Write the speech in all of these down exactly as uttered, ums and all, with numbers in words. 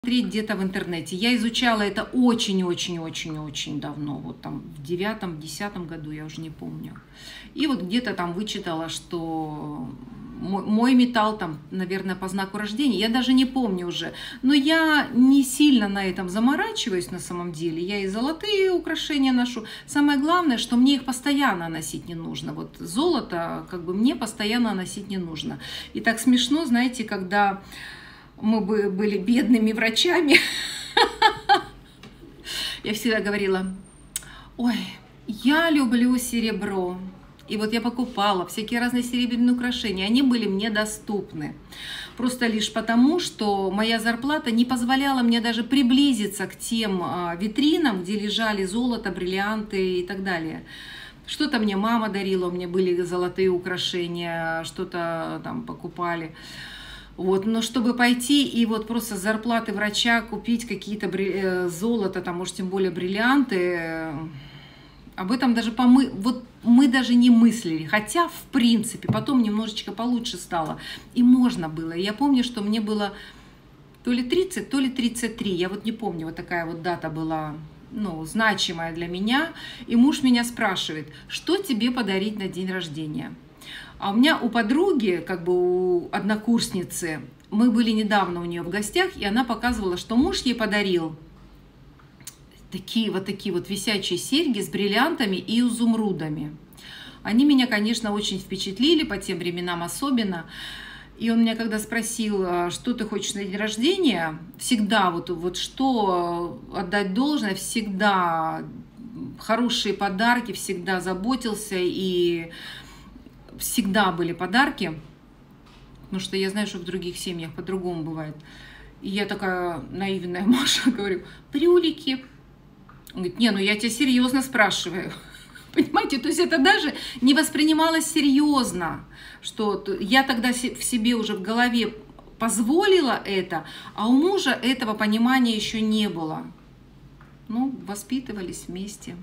Где-то в интернете. Я изучала это очень-очень-очень-очень давно, вот там в девятом, десятом году, я уже не помню. И вот где-то там вычитала, что мой, мой металл там, наверное, по знаку рождения, я даже не помню уже. Но я не сильно на этом заморачиваюсь на самом деле. Я и золотые украшения ношу. Самое главное, что мне их постоянно носить не нужно. Вот золото, как бы мне постоянно носить не нужно. И так смешно, знаете, когда мы бы были бедными врачами, я всегда говорила: ой, я люблю серебро. И вот я покупала всякие разные серебряные украшения, они были мне доступны. Просто лишь потому, что моя зарплата не позволяла мне даже приблизиться к тем витринам, где лежали золото, бриллианты и так далее. Что-то мне мама дарила, у меня были золотые украшения, что-то там покупали. Вот, но чтобы пойти и вот просто с зарплаты врача купить какие-то золото, там, может, тем более бриллианты, об этом даже помы... вот мы даже не мыслили. Хотя, в принципе, потом немножечко получше стало. И можно было. Я помню, что мне было то ли тридцать, то ли тридцать три. Я вот не помню, вот такая вот дата была, ну, значимая для меня. И муж меня спрашивает: что тебе подарить на день рождения? А у меня у подруги, как бы у однокурсницы, мы были недавно у нее в гостях, и она показывала, что муж ей подарил такие вот такие вот висячие серьги с бриллиантами и изумрудами. Они меня, конечно, очень впечатлили, по тем временам особенно. И он меня когда спросил: что ты хочешь на день рождения, всегда вот, вот что отдать должное, всегда хорошие подарки, всегда заботился, и всегда были подарки, потому что я знаю, что в других семьях по-другому бывает. И я такая наивная Маша говорю: брюлики. Он говорит: не, ну я тебя серьезно спрашиваю. Понимаете, то есть это даже не воспринималось серьезно, что я тогда в себе уже в голове позволила это, а у мужа этого понимания еще не было. Ну, воспитывались вместе.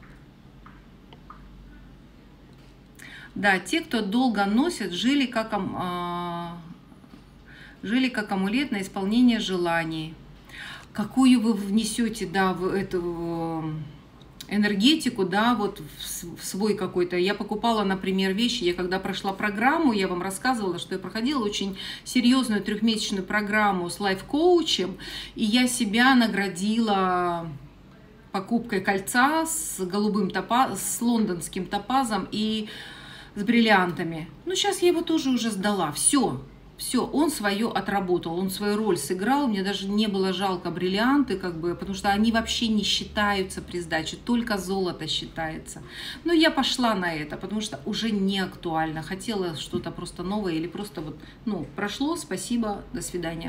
Да, те, кто долго носят, жили как, э, жили как амулет на исполнение желаний. Какую вы внесете, да, в эту энергетику, да, вот в свой какой-то. Я покупала, например, вещи, я когда прошла программу, я вам рассказывала, что я проходила очень серьезную трехмесячную программу с лайф-коучем, и я себя наградила покупкой кольца с голубым топазом, с лондонским топазом и с бриллиантами. Ну, сейчас я его тоже уже сдала. Все, все, он свое отработал, он свою роль сыграл. Мне даже не было жалко бриллианты, как бы, потому что они вообще не считаются при сдаче, только золото считается. Но я пошла на это, потому что уже не актуально. Хотела что-то просто новое или просто вот, ну, прошло, спасибо, до свидания.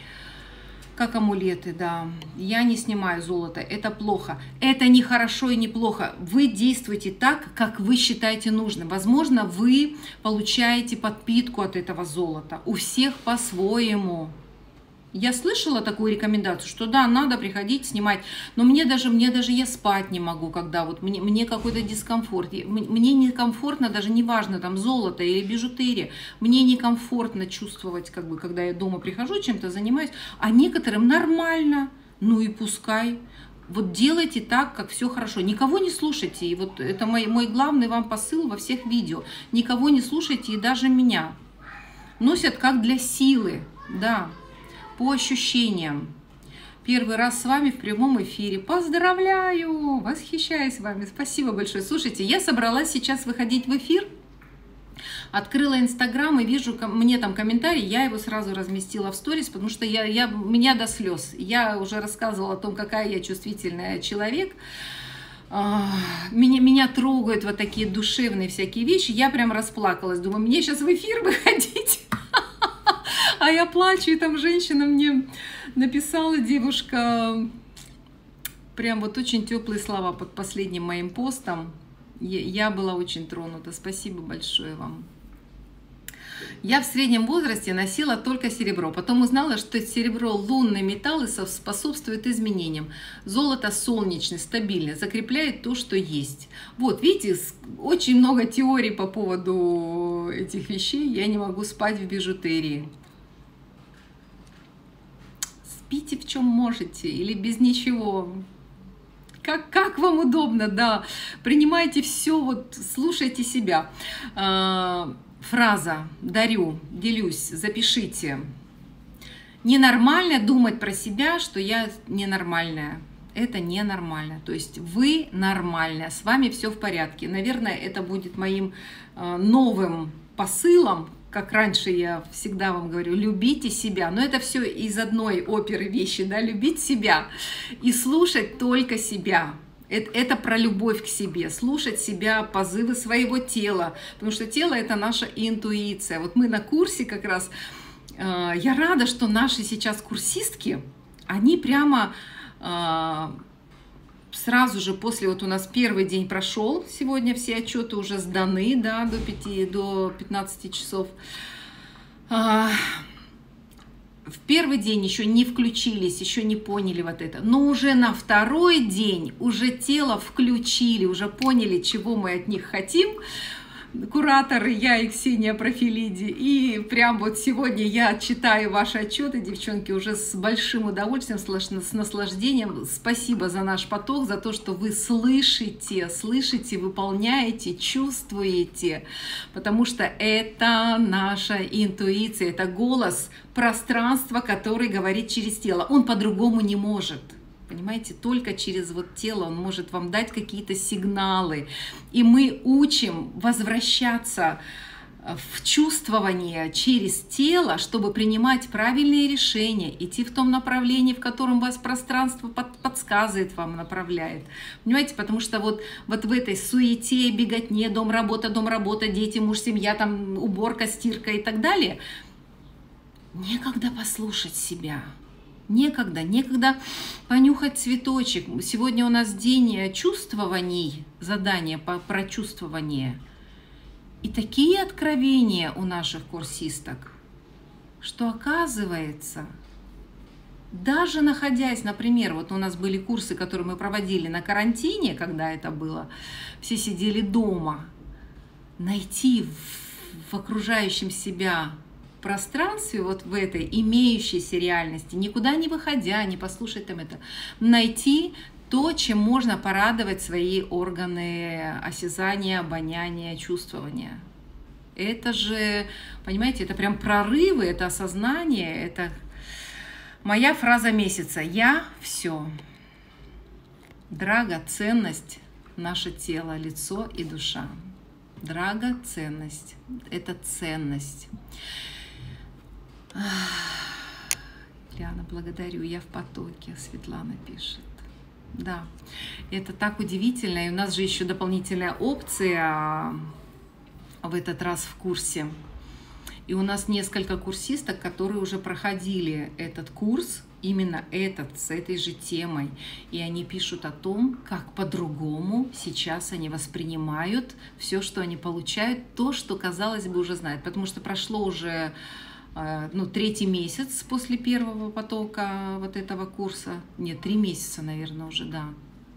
Как амулеты, да. Я не снимаю золото, это плохо. Это не хорошо и не плохо. Вы действуете так, как вы считаете нужным. Возможно, вы получаете подпитку от этого золота. У всех по-своему. Я слышала такую рекомендацию, что да, надо приходить, снимать. Но мне даже, мне даже я спать не могу, когда вот мне, мне какой-то дискомфорт. Мне некомфортно, даже неважно, там золото или бижутерия. Мне некомфортно чувствовать, как бы, когда я дома прихожу, чем-то занимаюсь. А некоторым нормально. Ну и пускай. Вот делайте так, как все хорошо. Никого не слушайте. И вот это мой, мой главный вам посыл во всех видео. Никого не слушайте, и даже меня. Носят как для силы, да. По ощущениям. Первый раз с вами в прямом эфире. Поздравляю! Восхищаюсь вами. Спасибо большое. Слушайте, я собралась сейчас выходить в эфир. Открыла Инстаграм и вижу, мне там комментарий. Я его сразу разместила в сторис, потому что я, я, меня до слез. Я уже рассказывала о том, какая я чувствительная человек. Меня, меня трогают вот такие душевные всякие вещи. Я прям расплакалась. Думаю, мне сейчас в эфир выходить. А я плачу, и там женщина мне написала, девушка, прям вот очень теплые слова под последним моим постом. Я была очень тронута. Спасибо большое вам. Я в среднем возрасте носила только серебро. Потом узнала, что серебро — лунный металл и способствует изменениям. Золото солнечный, стабильный, закрепляет то, что есть. Вот, видите, очень много теорий по поводу этих вещей. Я не могу спать в бижутерии. спите в чем можете или без ничего. Как, как вам удобно, да. Принимайте все, вот слушайте себя. Фраза «дарю», «делюсь», запишите. Ненормально думать про себя, что я ненормальная. Это ненормально. То есть вы нормальная, с вами все в порядке. Наверное, это будет моим новым посылом. Как раньше я всегда вам говорю, любите себя. Но это все из одной оперы вещи, да, любить себя и слушать только себя. Это, это про любовь к себе, слушать себя, позывы своего тела, потому что тело – это наша интуиция. Вот мы на курсе как раз, э, я рада, что наши сейчас курсистки, они прямо э, сразу же после, вот у нас первый день прошел, сегодня все отчеты уже сданы, да, до пяти, до пятнадцати часов. Э, В первый день еще не включились, еще не поняли вот это. Но уже на второй день уже тело включили, уже поняли, чего мы от них хотим. Кураторы, я и Ксения Профилиди. И прям вот сегодня я читаю ваши отчеты, девчонки, уже с большим удовольствием, с наслаждением. Спасибо за наш поток, за то, что вы слышите, слышите, выполняете, чувствуете. Потому что это наша интуиция, это голос пространства, который говорит через тело. Он по-другому не может. Понимаете, только через вот тело он может вам дать какие-то сигналы. И мы учим возвращаться в чувствование через тело, чтобы принимать правильные решения, идти в том направлении, в котором вас пространство под, подсказывает, вам направляет. Понимаете, потому что вот, вот в этой суете, беготне, дом, работа, дом, работа, дети, муж, семья, там уборка, стирка и так далее, некогда послушать себя. Некогда, некогда понюхать цветочек. Сегодня у нас день чувствований, задание по прочувствованию. И такие откровения у наших курсисток, что оказывается, даже находясь, например, вот у нас были курсы, которые мы проводили на карантине, когда это было, все сидели дома, найти в, в окружающем себя пространстве, вот в этой имеющейся реальности, никуда не выходя, не послушать там это, найти то, чем можно порадовать свои органы осязания, обоняния, чувствования. Это же, понимаете, это прям прорывы, это осознание, это моя фраза месяца. Я все. Драгоценность наше тело, лицо и душа. Драгоценность. Это ценность. Лиана, благодарю, я в потоке, Светлана пишет. Да, это так удивительно. И у нас же еще дополнительная опция в этот раз в курсе. И у нас несколько курсисток, которые уже проходили этот курс, именно этот, с этой же темой. И они пишут о том, как по-другому сейчас они воспринимают все, что они получают, то, что, казалось бы, уже знают. Потому что прошло уже ну, третий месяц после первого потока вот этого курса. Нет, три месяца, наверное, уже, да.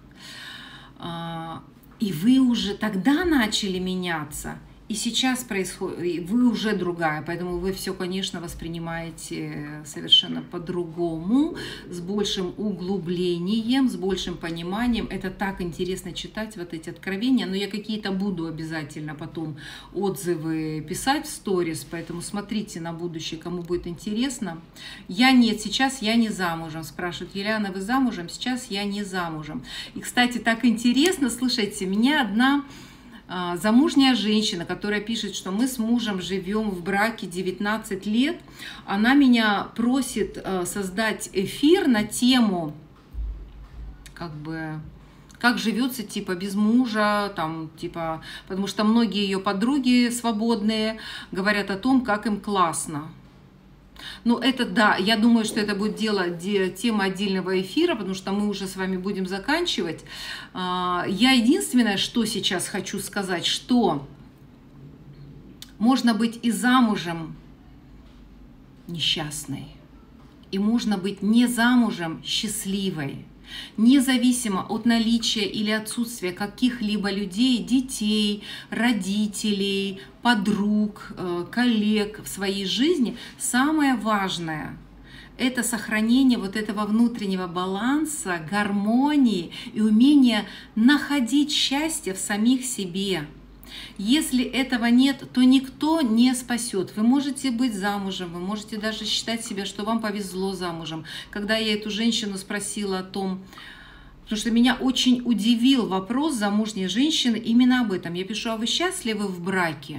И вы уже тогда начали меняться. И сейчас происходит, вы уже другая, поэтому вы все, конечно, воспринимаете совершенно по-другому, с большим углублением, с большим пониманием. Это так интересно читать, вот эти откровения, но я какие-то буду обязательно потом отзывы писать в сторис, поэтому смотрите на будущее, кому будет интересно. Я нет, сейчас я не замужем, спрашивают, Елена, вы замужем? Сейчас я не замужем. И, кстати, так интересно, слушайте, меня одна замужняя женщина, которая пишет, что мы с мужем живем в браке девятнадцать лет, она меня просит создать эфир на тему, как бы, как живется, типа, без мужа, там, типа, потому что многие ее подруги свободные говорят о том, как им классно. Ну, это да, я думаю, что это будет дело, тема отдельного эфира, потому что мы уже с вами будем заканчивать. Я единственное, что сейчас хочу сказать, что можно быть и замужем несчастной, и можно быть не замужем счастливой. Независимо от наличия или отсутствия каких-либо людей, детей, родителей, подруг, коллег в своей жизни, самое важное – это сохранение вот этого внутреннего баланса, гармонии и умения находить счастье в самих себе. Если этого нет, то никто не спасет. Вы можете быть замужем, вы можете даже считать себя, что вам повезло замужем. Когда я эту женщину спросила о том, потому что меня очень удивил вопрос замужней женщины именно об этом. Я пишу: а вы счастливы в браке?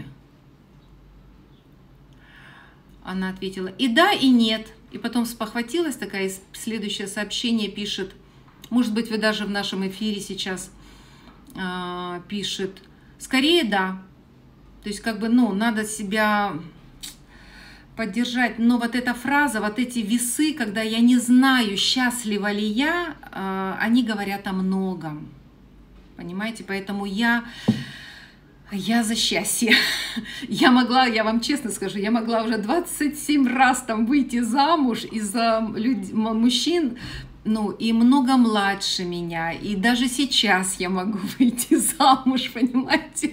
Она ответила: и да, и нет. И потом спохватилась такая, следующее сообщение пишет, может быть, вы даже в нашем эфире сейчас э, пишет: скорее да. То есть как бы, ну, надо себя поддержать. Но вот эта фраза, вот эти весы, когда я не знаю, счастлива ли я, э, они говорят о многом. Понимаете? Поэтому я... Я за счастье. Я могла, я вам честно скажу, я могла уже двадцать семь раз там выйти замуж из-за люд... мужчин, ну, и много младше меня. И даже сейчас я могу выйти замуж, понимаете?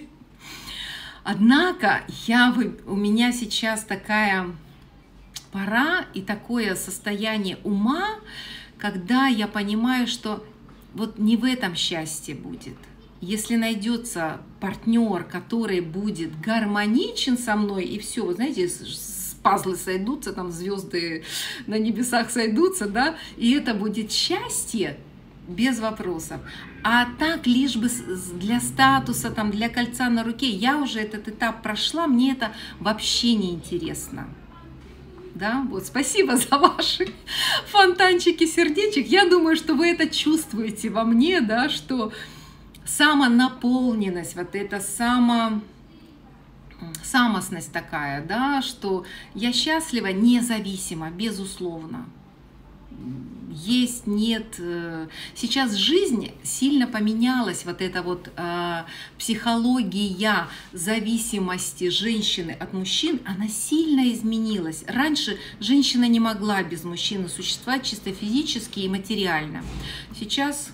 Однако я, у меня сейчас такая пора и такое состояние ума, когда я понимаю, что вот не в этом счастье будет. Если найдется партнер, который будет гармоничен со мной, и все, вы знаете, пазлы сойдутся, там звезды на небесах сойдутся, да, и это будет счастье, без вопросов. А так, лишь бы для статуса, там, для кольца на руке, я уже этот этап прошла, мне это вообще не интересно. Да, вот, спасибо за ваши фонтанчики сердечек. Я думаю, что вы это чувствуете во мне, да, что самонаполненность, вот эта само, самостность такая, да, что я счастлива независимо, безусловно. Есть, нет. Сейчас жизнь сильно поменялась, вот эта вот э, психология зависимости женщины от мужчин, она сильно изменилась. Раньше женщина не могла без мужчины существовать чисто физически и материально. Сейчас...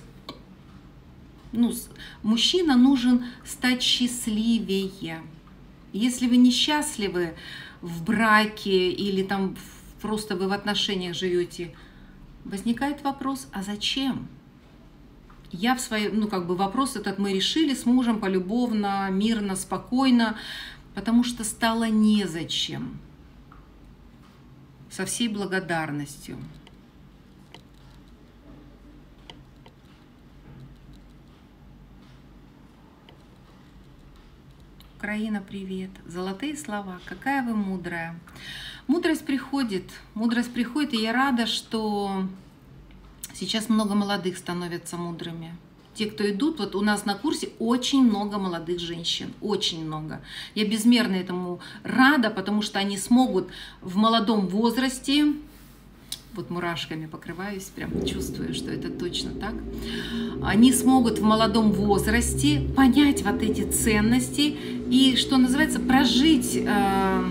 Ну, мужчина нужен стать счастливее. Если вы несчастливы в браке или там просто вы в отношениях живете, возникает вопрос: а зачем? Я в своем, ну как бы вопрос этот мы решили с мужем полюбовно, мирно, спокойно, потому что стало незачем. Со всей благодарностью. Украина, привет. Золотые слова. Какая вы мудрая. Мудрость приходит. Мудрость приходит, и я рада, что сейчас много молодых становятся мудрыми. Те, кто идут, вот у нас на курсе очень много молодых женщин. Очень много. Я безмерно этому рада, потому что они смогут в молодом возрасте... Вот мурашками покрываюсь, прям чувствую, что это точно так. Они смогут в молодом возрасте понять вот эти ценности и, что называется, прожить, э,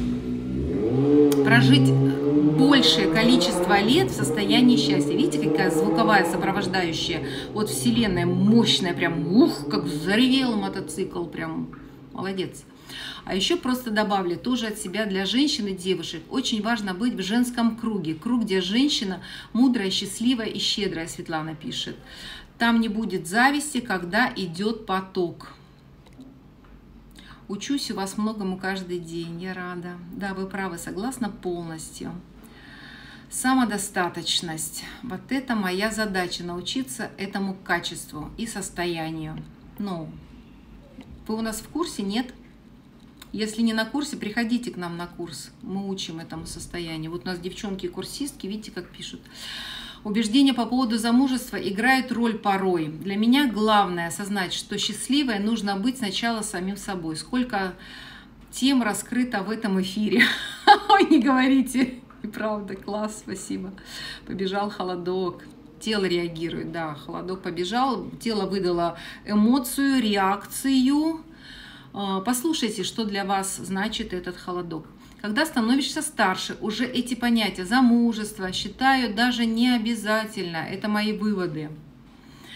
прожить большее количество лет в состоянии счастья. Видите, какая звуковая сопровождающая от Вселенной, мощная, прям, ух, как заревел мотоцикл, прям молодец. А еще просто добавлю тоже от себя для женщин и девушек. Очень важно быть в женском круге. Круг, где женщина мудрая, счастливая и щедрая, Светлана пишет. Там не будет зависти, когда идет поток. Учусь у вас многому каждый день. Я рада. Да, вы правы, согласна полностью. Самодостаточность. Вот это моя задача. Научиться этому качеству и состоянию. Ну, вы у нас в курсе? Нет? Если не на курсе, приходите к нам на курс. Мы учим этому состоянию. Вот у нас девчонки-курсистки, видите, как пишут. Убеждения по поводу замужества играют роль порой. Для меня главное осознать, что счастливой нужно быть сначала самим собой. Сколько тем раскрыто в этом эфире. Ой, не говорите. И правда, класс, спасибо. Побежал холодок. Тело реагирует, да, холодок побежал. Тело выдало эмоцию, реакцию. Послушайте, что для вас значит этот холодок. Когда становишься старше, уже эти понятия замужества считаю даже не обязательно. Это мои выводы.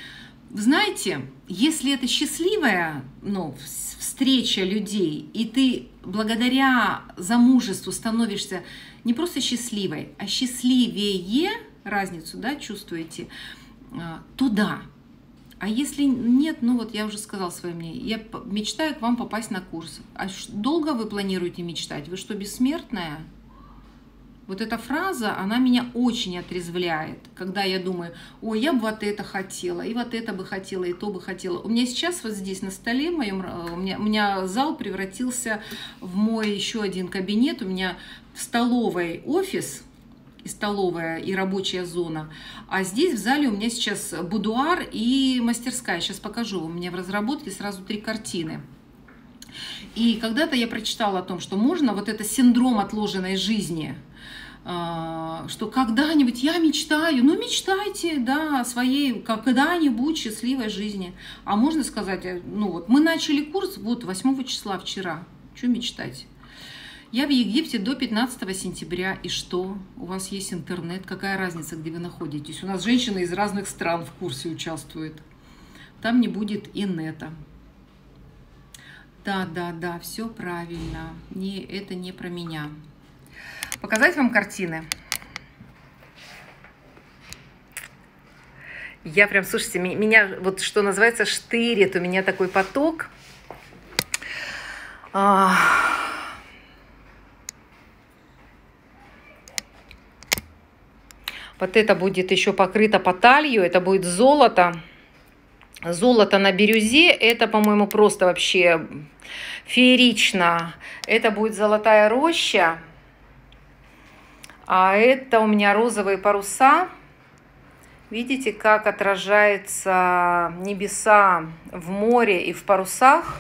знаете, если это счастливая, ну, встреча людей, и ты благодаря замужеству становишься не просто счастливой, а счастливее, разницу, да, чувствуете, то да. А если нет, ну вот я уже сказала свое мнение, я мечтаю к вам попасть на курс. А долго вы планируете мечтать? Вы что, бессмертная? Вот эта фраза, она меня очень отрезвляет, когда я думаю, ой, я бы вот это хотела, и вот это бы хотела, и то бы хотела. У меня сейчас вот здесь на столе, моем, у, меня, у меня зал превратился в мой еще один кабинет, у меня в столовой офис, и столовая, и рабочая зона, а здесь в зале у меня сейчас будуар и мастерская. Сейчас покажу, у меня в разработке сразу три картины. И когда-то я прочитала о том, что можно вот это синдром отложенной жизни, что когда-нибудь я мечтаю, ну мечтайте, да, о своей когда-нибудь счастливой жизни. А можно сказать, ну вот мы начали курс вот восьмого числа вчера, что мечтать? Я в Египте до пятнадцатого сентября, и что? У вас есть интернет, какая разница, где вы находитесь? У нас женщины из разных стран в курсе участвуют. Там не будет и нета. Да, да, да, все правильно. Не, это не про меня. Показать вам картины? Я прям, слушайте, меня вот что называется штырит, у меня такой поток. А... Вот это будет еще покрыто поталью, это будет золото. Золото на бирюзе, это, по-моему, просто вообще феерично. Это будет золотая роща. А это у меня розовые паруса. Видите, как отражается небеса в море и в парусах.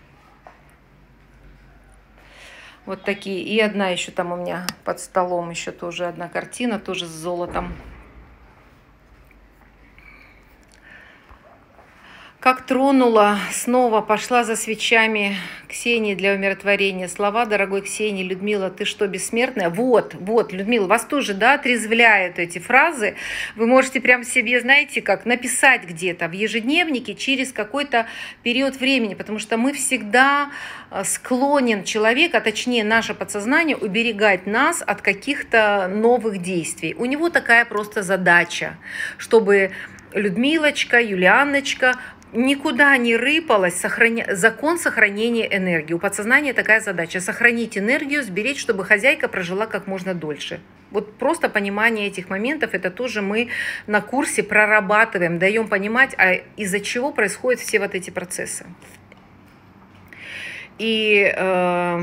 Вот такие. И одна еще там у меня под столом, еще тоже одна картина, тоже с золотом. Как тронула, снова пошла за свечами Ксении для умиротворения. Слова, дорогой Ксении, Людмила, ты что, бессмертная? Вот, вот, Людмила, вас тоже, да, отрезвляют эти фразы. Вы можете прям себе, знаете, как написать где-то в ежедневнике через какой-то период времени, потому что мы всегда склонен человек, а точнее наше подсознание, уберегать нас от каких-то новых действий. У него такая просто задача, чтобы Людмилочка, Юлианочка никуда не рыпалась, сохраня... закон сохранения энергии. У подсознания такая задача – сохранить энергию, сберечь, чтобы хозяйка прожила как можно дольше. Вот просто понимание этих моментов, это тоже мы на курсе прорабатываем, даем понимать, а из-за чего происходят все вот эти процессы. И, э...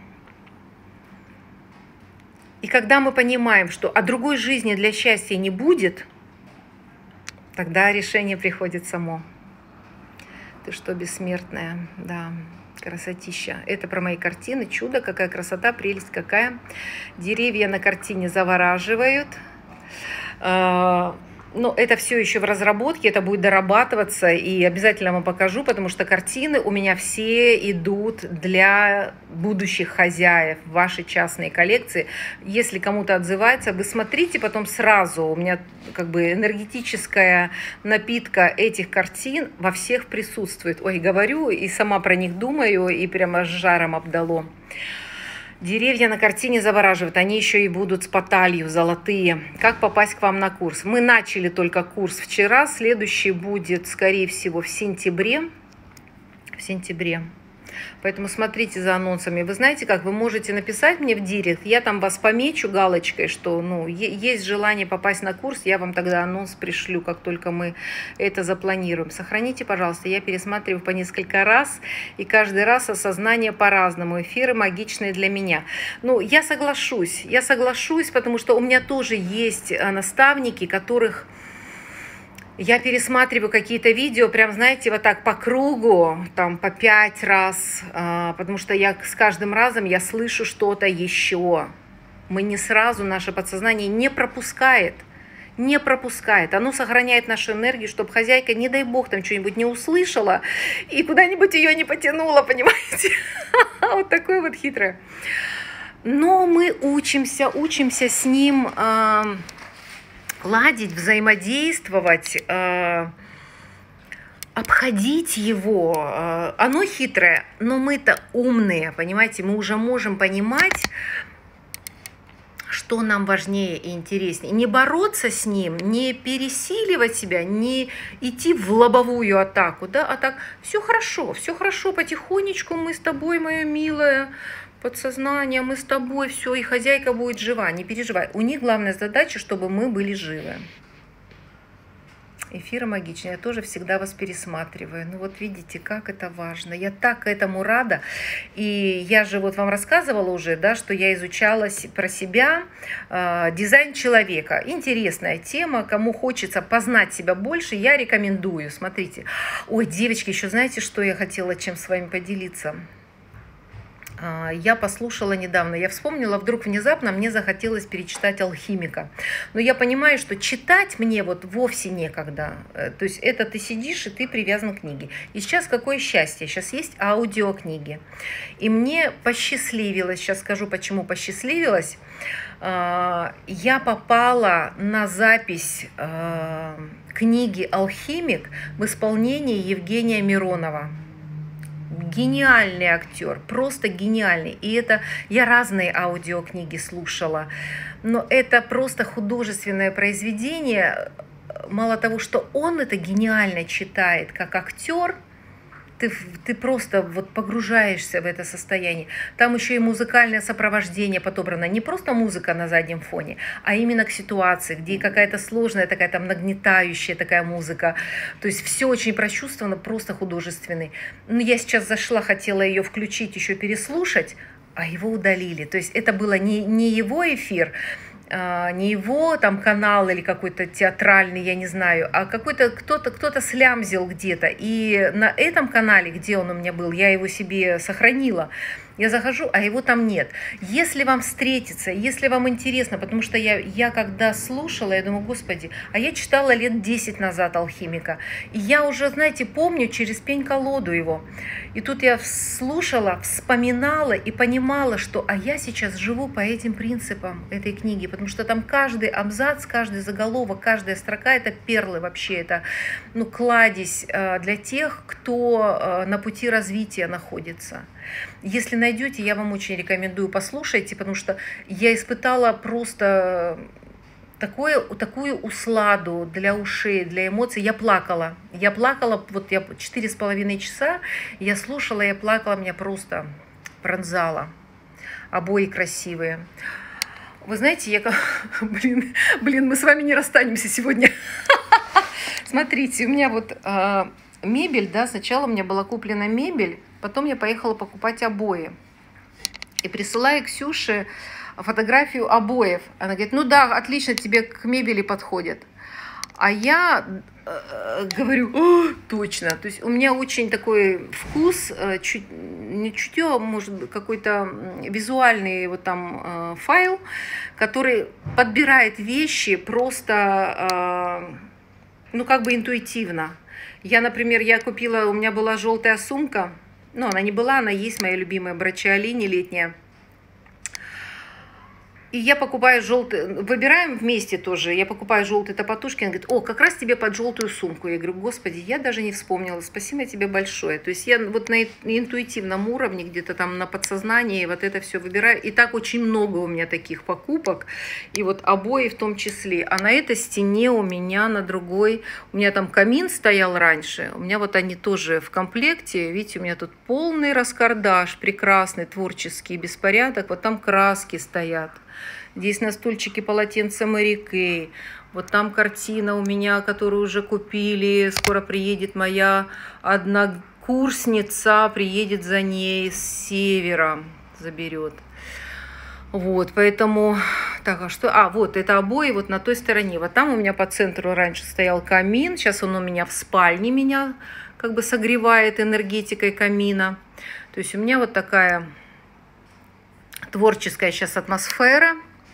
и когда мы понимаем, что о другой жизни для счастья не будет, тогда решение приходит само. Ты что, бессмертная? Да, красотища. Это про мои картины. Чудо, какая красота, прелесть какая. Деревья на картине завораживают. Но это все еще в разработке, это будет дорабатываться, и обязательно вам покажу, потому что картины у меня все идут для будущих хозяев, вашей частной коллекции. Если кому-то отзывается, вы смотрите потом сразу. У меня как бы энергетическая напитка этих картин во всех присутствует. Ой, говорю и сама про них думаю, и прямо с жаром обдало. Деревья на картине завораживают, они еще и будут с поталью, золотые. Как попасть к вам на курс? Мы начали только курс вчера, следующий будет, скорее всего, в сентябре. В сентябре. Поэтому смотрите за анонсами. Вы знаете как, вы можете написать мне в директ, я там вас помечу галочкой, что ну, есть желание попасть на курс, я вам тогда анонс пришлю, как только мы это запланируем. Сохраните, пожалуйста, я пересматриваю по несколько раз, и каждый раз осознание по-разному. Эфиры магичные для меня. Ну, я соглашусь, я соглашусь, потому что у меня тоже есть наставники, которых... Я пересматриваю какие-то видео, прям, знаете, вот так по кругу, там по пять раз, потому что я с каждым разом я слышу что-то еще. Мы не сразу, наше подсознание не пропускает, не пропускает. Оно сохраняет нашу энергию, чтобы хозяйка, не дай бог, там что-нибудь не услышала и куда-нибудь ее не потянула, понимаете? Вот такое вот хитрое. Но мы учимся, учимся с ним... ладить, взаимодействовать, э, обходить его, э, оно хитрое, но мы-то умные, понимаете, мы уже можем понимать, что нам важнее и интереснее. Не бороться с ним, не пересиливать себя, не идти в лобовую атаку, да, а так, все хорошо, все хорошо, потихонечку мы с тобой, моя милая, подсознание, мы с тобой, все, и хозяйка будет жива, не переживай. У них главная задача, чтобы мы были живы. Эфиры магичные, я тоже всегда вас пересматриваю. Ну вот видите, как это важно. Я так этому рада. И я же вот вам рассказывала уже, да, что я изучала про себя э, дизайн человека. Интересная тема. Кому хочется познать себя больше, я рекомендую. Смотрите. Ой, девочки, еще знаете, что я хотела чем с вами поделиться? Я послушала недавно, я вспомнила, вдруг внезапно мне захотелось перечитать «Алхимика». Но я понимаю, что читать мне вот вовсе некогда. То есть это ты сидишь, и ты привязан к книге. И сейчас какое счастье, сейчас есть аудиокниги. И мне посчастливилось, сейчас скажу, почему посчастливилось. Я попала на запись книги «Алхимик» в исполнении Евгения Миронова. Гениальный актер, просто гениальный. И это я разные аудиокниги слушала, но это просто художественное произведение. Мало того, что он это гениально читает как актер, ты, ты просто вот погружаешься в это состояние. Там еще и музыкальное сопровождение подобрано. Не просто музыка на заднем фоне, а именно к ситуации, где какая-то сложная, такая там нагнетающая такая музыка. То есть все очень прочувствовано, просто художественный. Но я сейчас зашла, хотела ее включить, еще переслушать, а его удалили. То есть это было не, не его эфир, не его там канал или какой-то театральный, я не знаю, а какой-то кто-то кто-то слямзил где-то. И на этом канале, где он у меня был, я его себе сохранила. Я захожу, а его там нет. Если вам встретится, если вам интересно, потому что я, я когда слушала, я думаю, господи, а я читала лет десять назад «Алхимика». И я уже, знаете, помню через пень-колоду его. И тут я слушала, вспоминала и понимала, что а я сейчас живу по этим принципам этой книги, потому что там каждый абзац, каждый заголовок, каждая строка – это перлы вообще, это ну, кладезь для тех, кто на пути развития находится. Если найдете, я вам очень рекомендую, послушайте, потому что я испытала просто такое, такую усладу для ушей, для эмоций. Я плакала. Я плакала, вот я четыре с половиной часа, я слушала, я плакала, меня просто пронзало. Обои красивые. Вы знаете, я... Блин, блин, мы с вами не расстанемся сегодня. Смотрите, у меня вот а, мебель, да, сначала у меня была куплена мебель, потом я поехала покупать обои. И присылаю Ксюше фотографию обоев. Она говорит, ну да, отлично, тебе к мебели подходят. А я э, говорю, о, точно. То есть у меня очень такой вкус, э, чуть, не чутье, может быть, какой-то визуальный вот там э, файл, который подбирает вещи просто, э, ну как бы интуитивно. Я, например, я купила, у меня была желтая сумка. Ну, она не была, она есть, моя любимая Брачиолини летняя. И я покупаю желтый, выбираем вместе тоже, я покупаю желтые топотушки, она говорит, о, как раз тебе под желтую сумку. Я говорю, господи, я даже не вспомнила, спасибо тебе большое. То есть я вот на интуитивном уровне, где-то там на подсознании вот это все выбираю. И так очень много у меня таких покупок, и вот обои в том числе. А на этой стене у меня на другой, у меня там камин стоял раньше, у меня вот они тоже в комплекте, видите, у меня тут полный раскардаш, прекрасный творческий беспорядок, вот там краски стоят. Здесь на стульчике полотенце Мэри Кей. Вот там картина у меня, которую уже купили. Скоро приедет моя однокурсница, приедет за ней с севера, заберет. Вот, поэтому... Так, а что? А, вот, это обои вот на той стороне. Вот там у меня по центру раньше стоял камин. Сейчас он у меня в спальне меня как бы согревает энергетикой камина. То есть у меня вот такая творческая сейчас атмосфера.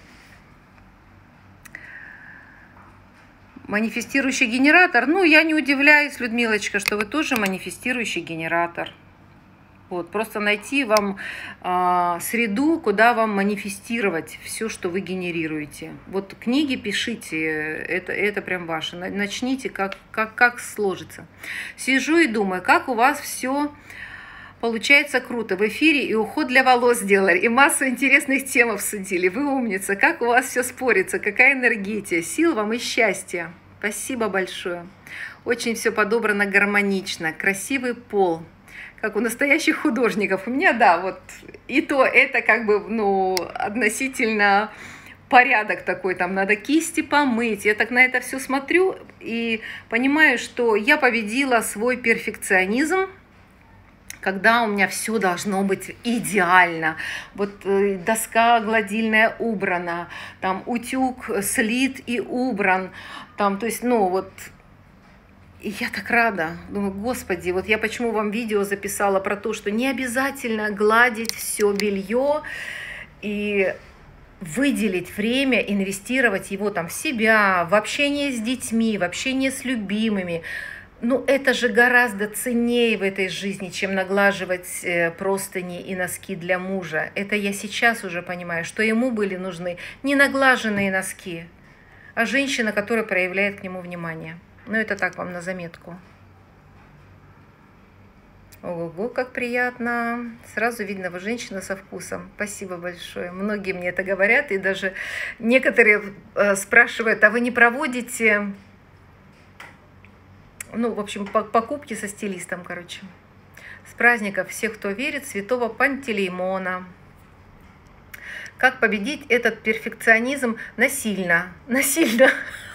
Манифестирующий генератор. Ну, я не удивляюсь, Людмилочка, что вы тоже манифестирующий генератор. Вот, просто найти вам а, среду, куда вам манифестировать все, что вы генерируете. Вот книги пишите, это, это прям ваше. Начните, как, как, как сложится. Сижу и думаю, как у вас все получается круто. В эфире и уход для волос сделали, и массу интересных тем обсудили. Вы умница, как у вас все спорится, какая энергетия, сил вам и счастья. Спасибо большое. Очень все подобрано гармонично, красивый пол. Как у настоящих художников. У меня, да, вот и то это как бы, ну, относительно порядок такой, там надо кисти помыть. Я так на это все смотрю и понимаю, что я победила свой перфекционизм, когда у меня все должно быть идеально. Вот э, доска гладильная убрана, там утюг слит и убран, там, то есть, ну, вот. И я так рада. Думаю, господи, вот я почему вам видео записала про то, что не обязательно гладить все белье и выделить время, инвестировать его там в себя, в общение с детьми, в общение с любимыми. Ну, это же гораздо ценнее в этой жизни, чем наглаживать простыни и носки для мужа. Это я сейчас уже понимаю, что ему были нужны не наглаженные носки, а женщина, которая проявляет к нему внимание. Ну, это так вам на заметку. Ого, как приятно. Сразу видно, вы женщина со вкусом. Спасибо большое. Многие мне это говорят, и даже некоторые э, спрашивают, а вы не проводите, ну, в общем, покупки со стилистом, короче. С праздников всех, кто верит, святого Пантелеймона. Как победить этот перфекционизм насильно? Насильно.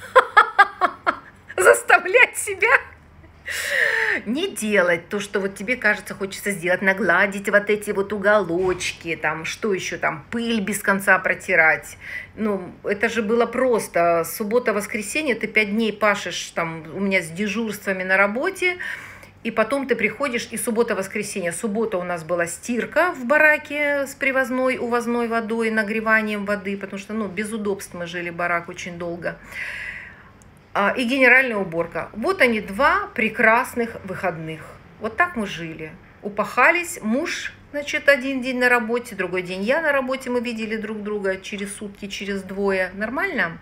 Заставлять себя не делать то, что вот тебе кажется хочется сделать, нагладить вот эти вот уголочки, там, что еще там, пыль без конца протирать. Ну, это же было просто. Суббота-воскресенье, ты пять дней пашешь там у меня с дежурствами на работе, и потом ты приходишь, и суббота-воскресенье. Суббота у нас была стирка в бараке с привозной, увозной водой, нагреванием воды, потому что, ну, без удобств мы жили барак очень долго. И генеральная уборка. Вот они, два прекрасных выходных. Вот так мы жили. Упахались. Муж, значит, один день на работе, другой день я на работе. Мы видели друг друга через сутки, через двое. Нормально?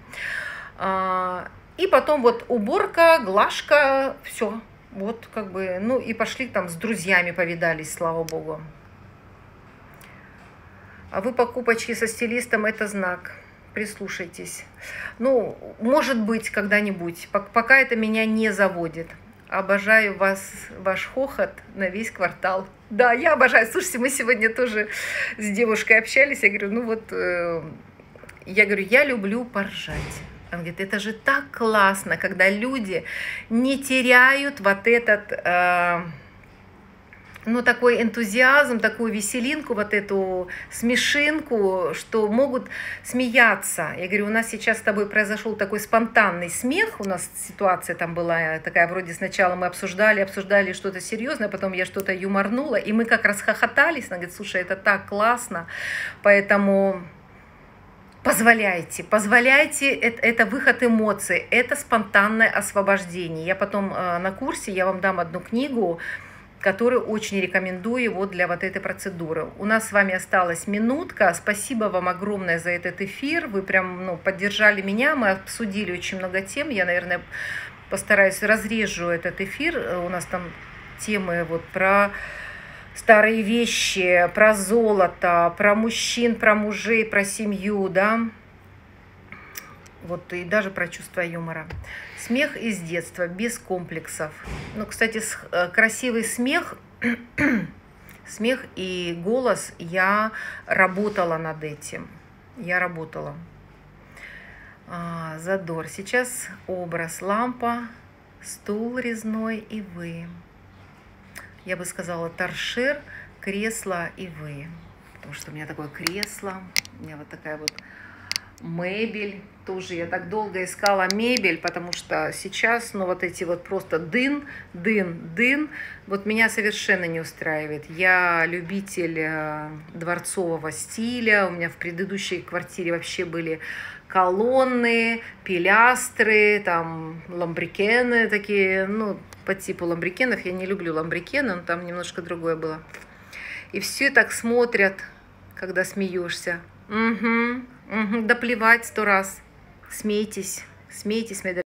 И потом вот уборка, глажка, все. Вот как бы, ну и пошли там с друзьями повидались, слава богу. А вы покупочки со стилистом – это знак. Прислушайтесь. Ну, может быть, когда-нибудь. Пока это меня не заводит. Обожаю вас, ваш хохот на весь квартал. Да, я обожаю. Слушайте, мы сегодня тоже с девушкой общались. Я говорю, ну вот, э, я говорю, я люблю поржать. Она говорит, это же так классно, когда люди не теряют вот этот... Э, ну, такой энтузиазм, такую веселинку, вот эту смешинку, что могут смеяться. Я говорю, у нас сейчас с тобой произошел такой спонтанный смех, у нас ситуация там была такая, вроде сначала мы обсуждали, обсуждали что-то серьезное, потом я что-то юморнула, и мы как расхохотались. Она говорит, слушай, это так классно, поэтому... Позволяйте, позволяйте, это, это выход эмоций, это спонтанное освобождение. Я потом э, на курсе, я вам дам одну книгу, которую очень рекомендую вот для вот этой процедуры. У нас с вами осталась минутка. Спасибо вам огромное за этот эфир. Вы прям, ну, поддержали меня. Мы обсудили очень много тем. Я, наверное, постараюсь разрежу этот эфир. У нас там темы вот про старые вещи, про золото, про мужчин, про мужей, про семью, да. Вот и даже про чувство юмора. Смех из детства, без комплексов. Ну, кстати, красивый смех, смех и голос, я работала над этим. Я работала. А, задор. Сейчас образ. Лампа, стул резной и вы. Я бы сказала торшер, кресло и вы. Потому что у меня такое кресло, у меня вот такая вот мебель. Тоже я так долго искала мебель, потому что сейчас, ну, вот эти вот просто дын, дын, дын, вот меня совершенно не устраивает. Я любитель дворцового стиля. У меня в предыдущей квартире вообще были колонны, пилястры, там ламбрикены такие, ну, по типу ламбрикенов. Я не люблю ламбрикены, но там немножко другое было. И все так смотрят, когда смеешься. Угу, угу, да плевать сто раз. Смейтесь, смейтесь, мои дорогие.